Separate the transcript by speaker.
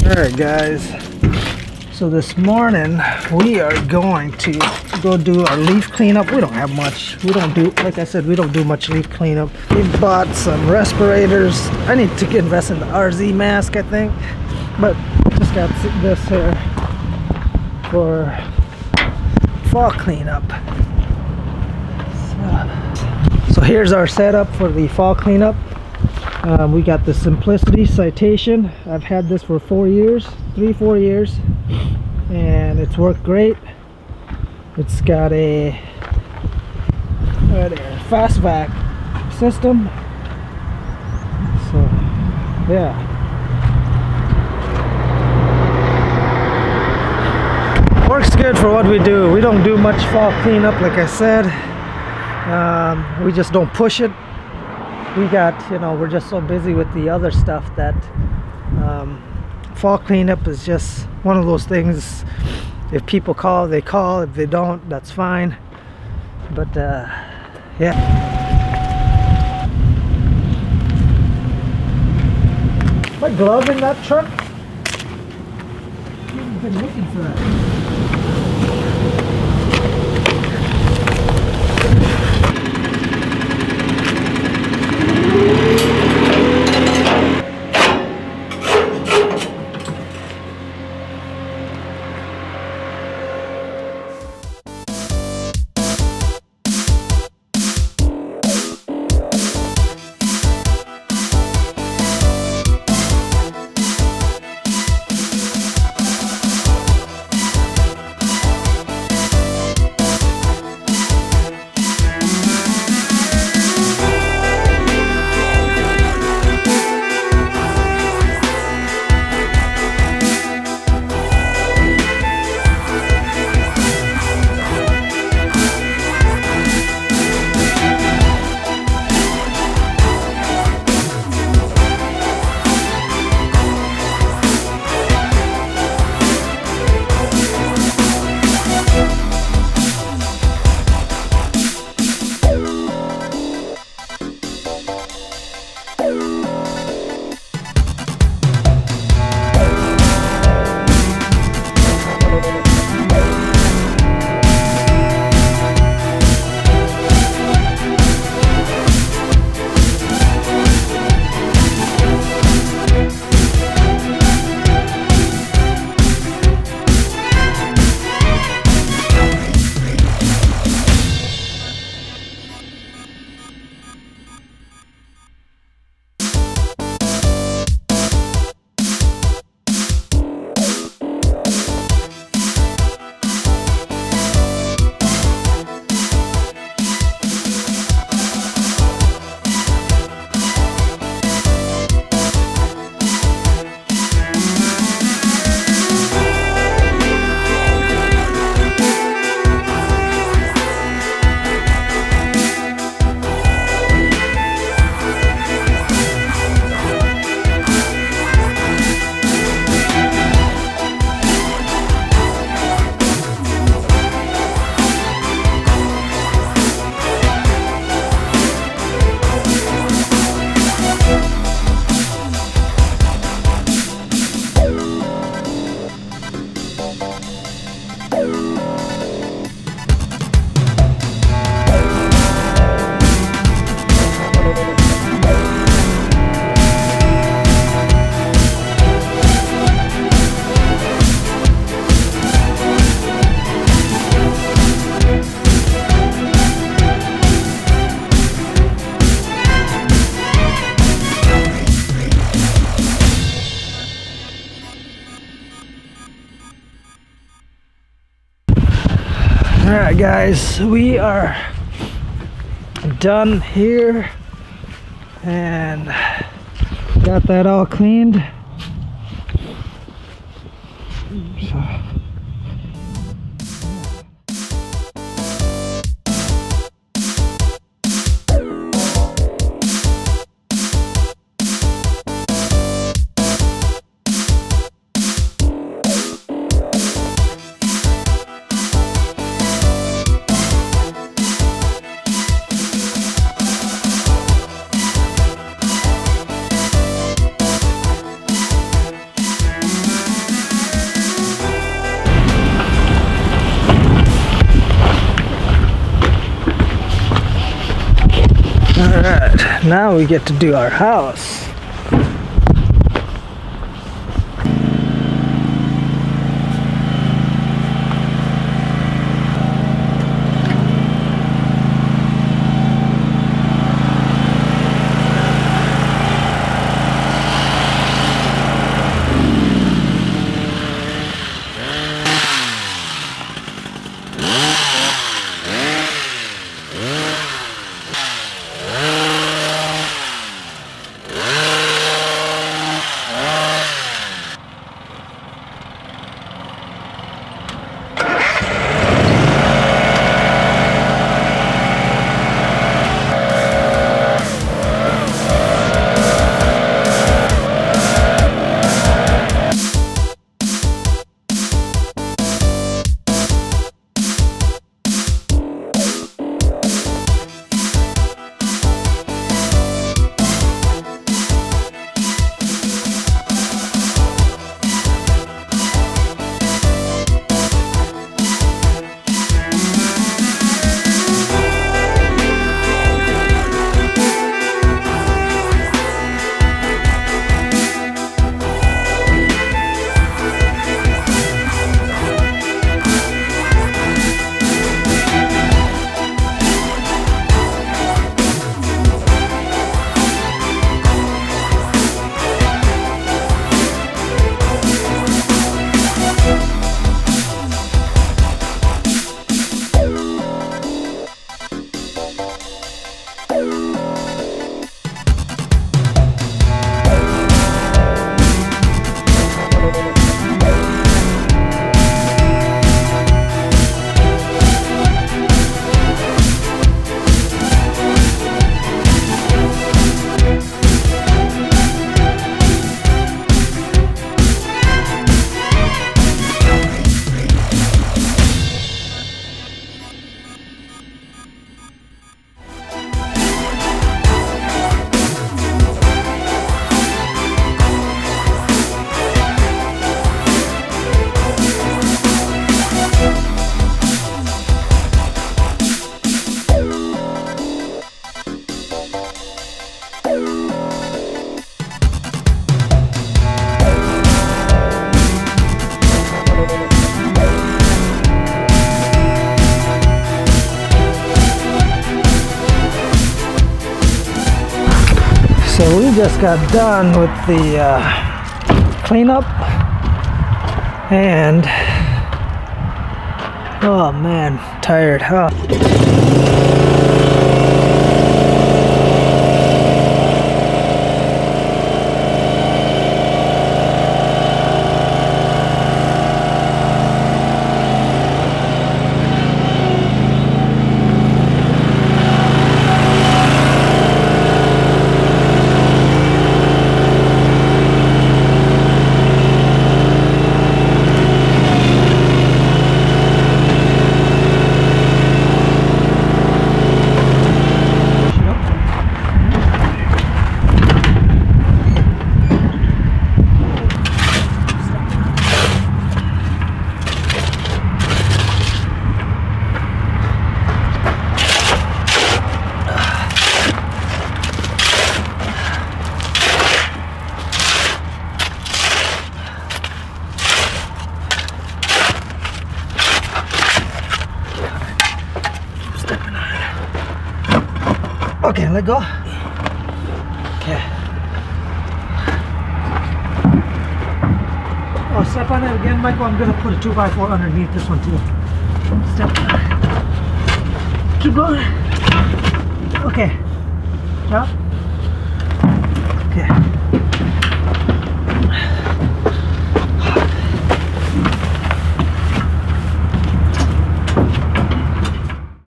Speaker 1: Alright guys, so this morning we are going to go do our leaf cleanup. We don't have much. We don't do, like I said, we don't do much leaf cleanup. We bought some respirators. I need to invest in the RZ mask, I think. But just got this here for fall cleanup. So here's our setup for the fall cleanup. We got the Simplicity Citation. I've had this for 4 years, 3-4 years, and it's worked great. It's got a fast vac system, so yeah. Works good for what we do. We don't do much fall cleanup, like I said. We just don't push it. We got, you know, we're just so busy with the other stuff that fall cleanup is just one of those things. If people call, they call. If they don't, that's fine. But yeah. My glove in that truck? I've been looking for that. Alright guys, we are done here and got that all cleaned. So Alright, now we get to do our house. So we just got done with the cleanup, and oh man, tired, huh? Okay, let go. Okay. Oh, step on it again, Michael. I'm gonna put a 2x4 underneath this one too. Step. Keep going. Okay. Drop.